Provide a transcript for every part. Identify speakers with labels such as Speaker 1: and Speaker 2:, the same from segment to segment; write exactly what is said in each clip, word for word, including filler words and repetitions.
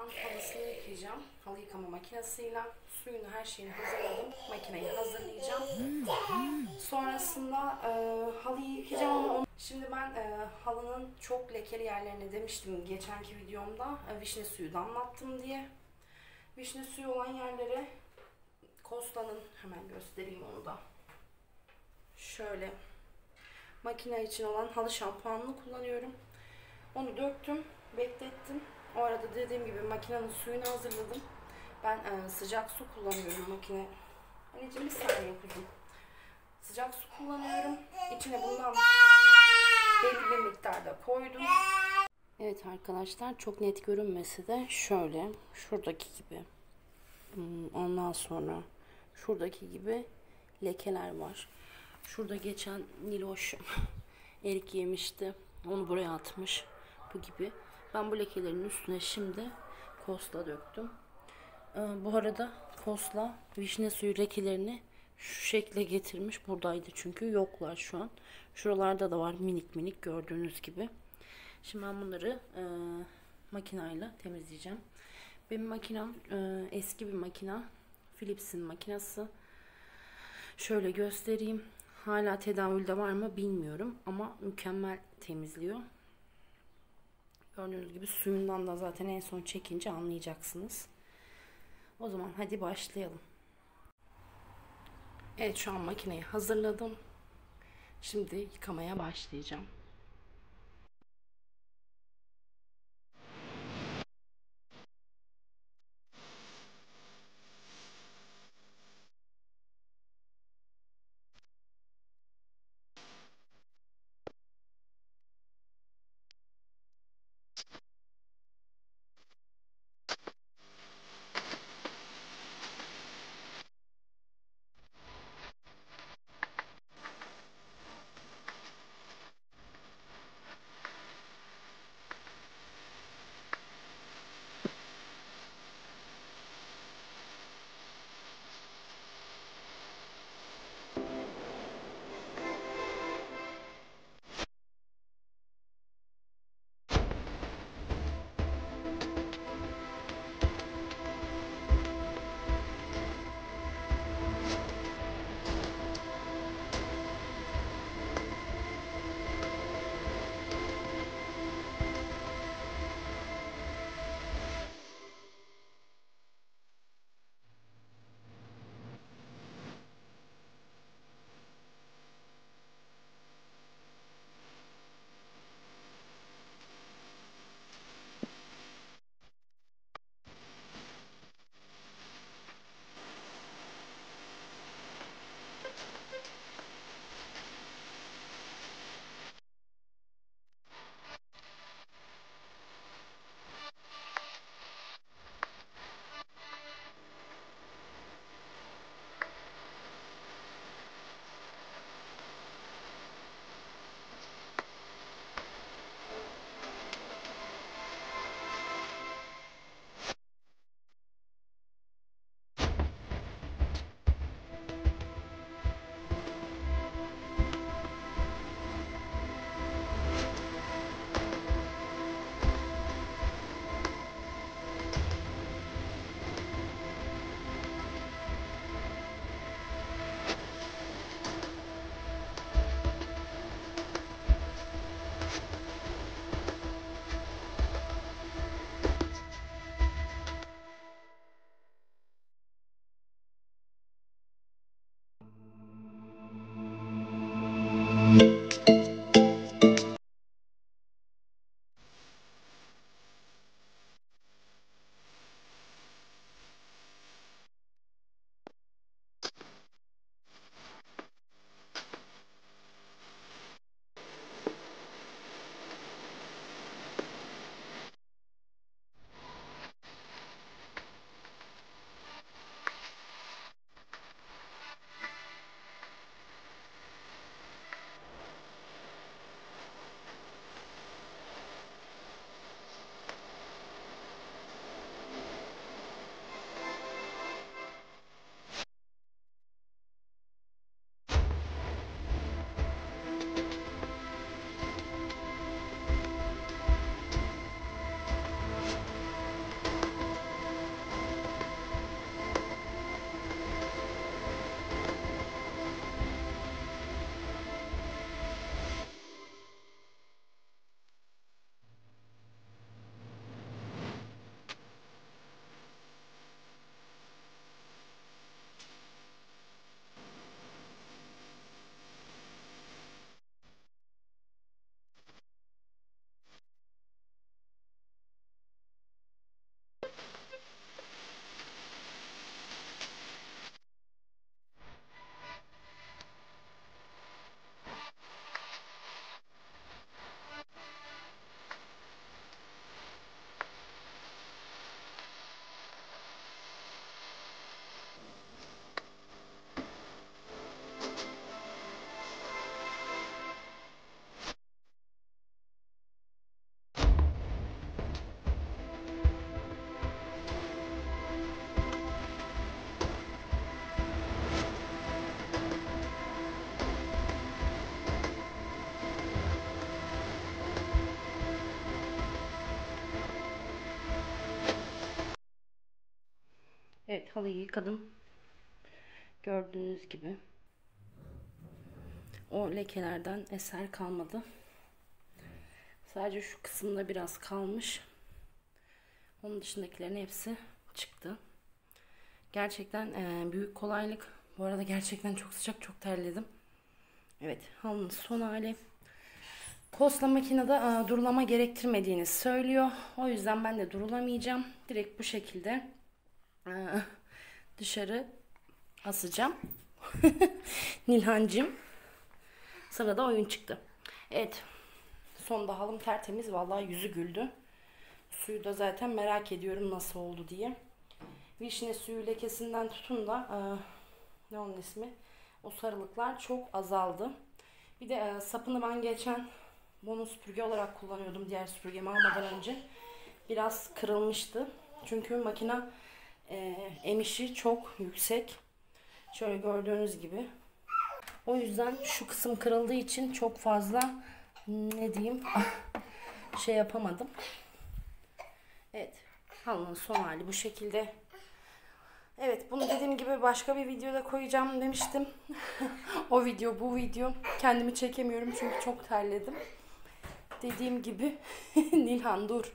Speaker 1: an halısını yıkayacağım. Halı yıkama makinesiyle suyunu, her şeyini hazırladım. Makineyi hazırlayacağım. Sonrasında e, halıyı yıkayacağım ama onu... Şimdi ben e, halının çok lekeli yerlerine demiştim geçenki videomda e, vişne suyu damlattım diye. Vişne suyu olan yerlere Kosta'nın, hemen göstereyim onu da. Şöyle makine için olan halı şampuanını kullanıyorum. Onu döktüm, beklettim. O arada dediğim gibi makinenin suyunu hazırladım. Ben e, sıcak su kullanıyorum makine. Anneciğim bir saniye kuzum. Sıcak su kullanıyorum. İçine bundan belli bir miktarda koydum. Evet arkadaşlar, çok net görünmesi de şöyle. Şuradaki gibi. Ondan sonra şuradaki gibi lekeler var. Şurada geçen Niloş erik yemişti. Onu buraya atmış. Bu gibi. Ben bu lekelerin üstüne şimdi Kosla döktüm. Ee, bu arada Kosla vişne suyu lekelerini şu şekle getirmiş. Buradaydı çünkü, yoklar şu an. Şuralarda da var minik minik, gördüğünüz gibi. Şimdi ben bunları e, makinayla temizleyeceğim. Benim makinem e, eski bir makina. Philips'in makinası. Şöyle göstereyim. Hala tedavülde var mı bilmiyorum ama mükemmel temizliyor. Gördüğünüz gibi suyundan da zaten en son çekince anlayacaksınız. O zaman hadi başlayalım. Evet, şu an makineyi hazırladım. Şimdi yıkamaya başlayacağım. Evet, halıyı yıkadım. Gördüğünüz gibi. O lekelerden eser kalmadı. Sadece şu kısımda biraz kalmış. Onun dışındakilerin hepsi çıktı. Gerçekten e, büyük kolaylık. Bu arada gerçekten çok sıcak, çok terledim. Evet, halının son hali. Posta makinede e, durulama gerektirmediğini söylüyor. O yüzden ben de durulamayacağım. Direkt bu şekilde e, dışarı asacağım. Nilhancığım. Sırada oyun çıktı. Evet. Sonda halım tertemiz. Vallahi yüzü güldü. Suyu da zaten merak ediyorum nasıl oldu diye. Vişne suyu lekesinden tutun da e, ne onun ismi? O sarılıklar çok azaldı. Bir de e, sapını ben geçen bunu süpürge olarak kullanıyordum diğer süpürgemi almadan önce. Biraz kırılmıştı. Çünkü makine e, emişi çok yüksek. Şöyle gördüğünüz gibi. O yüzden şu kısım kırıldığı için çok fazla ne diyeyim şey yapamadım. Evet. Halının son hali bu şekilde. Evet, bunu dediğim gibi başka bir videoda koyacağım demiştim. O video, bu video. Kendimi çekemiyorum çünkü çok terledim. Dediğim gibi Nilhan dur.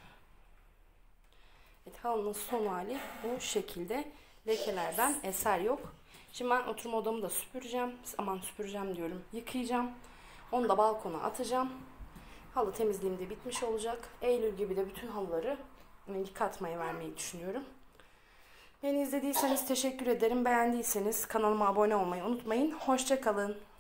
Speaker 1: Evet, halının son hali bu şekilde. Lekelerden eser yok. Şimdi ben oturma odamı da süpüreceğim. Aman süpüreceğim diyorum. Yıkayacağım. Onu da balkona atacağım. Halı temizliğim de bitmiş olacak. Eylül gibi de bütün halıları yıkatmaya vermeyi düşünüyorum. Beni izlediyseniz teşekkür ederim. Beğendiyseniz kanalıma abone olmayı unutmayın. Hoşça kalın.